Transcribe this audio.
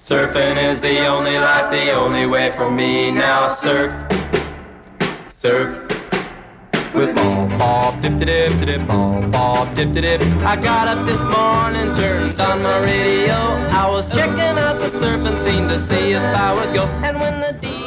Surfing is the only life, the only way for me. Now surf, surf. With ball, ball, dip, dip, dip, ball, ball, dip, dip. I got up this morning, turned on my radio. I was checking out the surfing scene to see if I would go. And when the